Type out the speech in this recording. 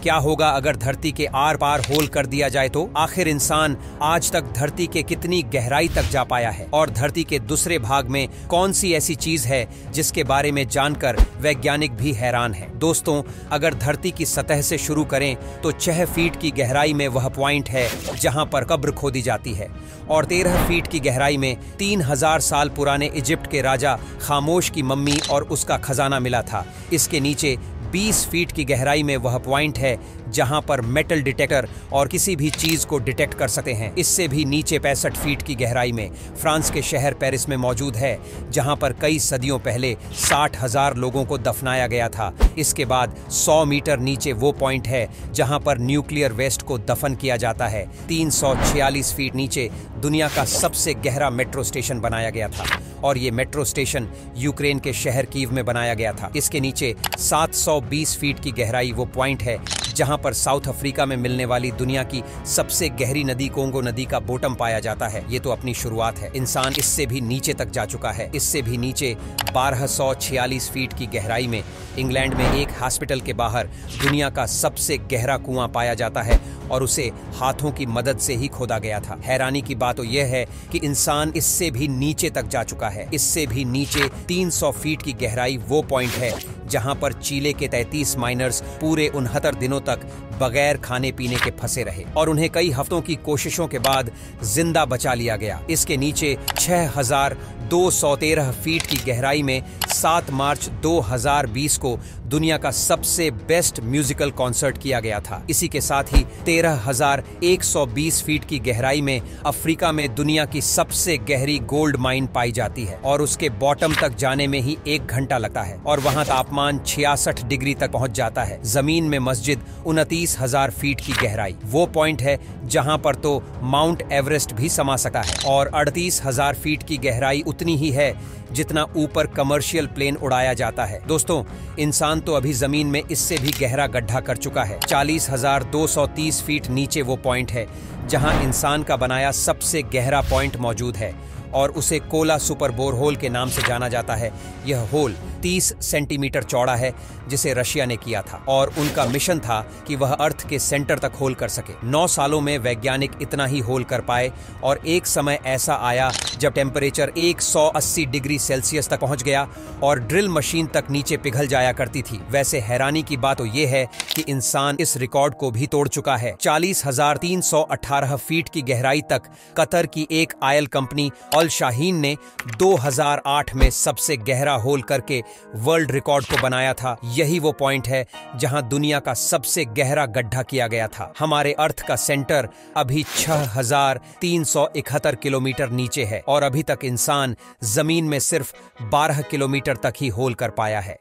क्या होगा अगर धरती के आर पार होल कर दिया जाए तो? आखिर इंसान आज तक धरती के कितनी गहराई तक जा पाया है और धरती के दूसरे भाग में कौन सी ऐसी चीज है जिसके बारे में जानकर वैज्ञानिक भी हैरान हैं। दोस्तों, अगर धरती की सतह से शुरू करें तो 6 फीट की गहराई में वह पॉइंट है जहां पर कब्र खोदी जाती है और 13 फीट की गहराई में 3000 साल पुराने इजिप्ट के राजा खामोश की मम्मी और उसका खजाना मिला था। इसके नीचे 20 फीट की गहराई में वह पॉइंट है जहां पर मेटल डिटेक्टर और किसी भी चीज को डिटेक्ट कर सकते हैं। इससे भी नीचे 65 फीट की गहराई में फ्रांस के शहर पेरिस में मौजूद है, जहां पर कई सदियों पहले 60,000 लोगों को दफनाया गया था। इसके बाद 100 मीटर नीचे वो पॉइंट है जहां पर न्यूक्लियर वेस्ट को दफन किया जाता है। 346 फीट नीचे दुनिया का सबसे गहरा मेट्रो स्टेशन बनाया गया था और ये मेट्रो स्टेशन यूक्रेन के शहर कीव में बनाया गया था। इसके नीचे 720 फीट की गहराई वो पॉइंट है जहां पर साउथ अफ्रीका में मिलने वाली दुनिया की सबसे गहरी नदी कोंगो नदी का बॉटम पाया जाता है। ये तो अपनी शुरुआत है, इंसान इससे भी नीचे तक जा चुका है। इससे भी नीचे 1246 फीट की गहराई में इंग्लैंड में एक हॉस्पिटल के बाहर दुनिया का सबसे गहरा कुआं पाया जाता है और उसे हाथों की मदद से ही खोदा गया था। हैरानी की बात तो यह है कि इंसान इससे भी नीचे तक जा चुका है। इससे भी नीचे 300 फीट की गहराई वो पॉइंट है जहां पर चीले के 33 माइनर्स पूरे 69 दिनों तक बगैर खाने पीने के फंसे रहे और उन्हें कई हफ्तों की कोशिशों के बाद जिंदा बचा लिया गया। इसके नीचे 6213 फीट की गहराई में 7 मार्च 2020 को दुनिया का सबसे बेस्ट म्यूजिकल कॉन्सर्ट किया गया था। इसी के साथ ही 13,120 फीट की गहराई में अफ्रीका में दुनिया की सबसे गहरी गोल्ड माइन पाई जाती है और उसके बॉटम तक जाने में ही 1 घंटा लगता है और वहां तापमान 66 डिग्री तक पहुंच जाता है। जमीन में मस्जिद 29,000 फीट की गहराई वो पॉइंट है जहां पर तो माउंट एवरेस्ट भी समा सकता है और 38,000 फीट की गहराई उतनी ही है जितना ऊपर कमर्शियल प्लेन उड़ाया जाता है। दोस्तों, इंसान तो अभी जमीन में इससे भी गहरा गड्ढा कर चुका है। 40,230 फीट नीचे वो पॉइंट है जहां इंसान का बनाया सबसे गहरा पॉइंट मौजूद है और उसे कोला सुपर बोरहोल के नाम से जाना जाता है। यह होल 30 सेंटीमीटर चौड़ा है जिसे रशिया ने किया था और उनका मिशन था कि वह अर्थ के सेंटर तक होल कर सके। 9 सालों में वैज्ञानिक इतना ही होल कर पाए और एक समय ऐसा आया जब टेम्परेचर 180 डिग्री सेल्सियस तक पहुंच गया और ड्रिल मशीन तक नीचे पिघल जाया करती थी। वैसे हैरानी की बात तो यह है कि इंसान इस रिकॉर्ड को भी तोड़ चुका है। 40,318 फीट की गहराई तक कतर की एक आयल कंपनी अल शाहीन ने 2008 में सबसे गहरा होल करके वर्ल्ड रिकॉर्ड को बनाया था। यही वो पॉइंट है जहां दुनिया का सबसे गहरा गड्ढा किया गया था। हमारे अर्थ का सेंटर अभी 6,371 किलोमीटर नीचे है और अभी तक इंसान जमीन में सिर्फ 12 किलोमीटर तक ही होल कर पाया है।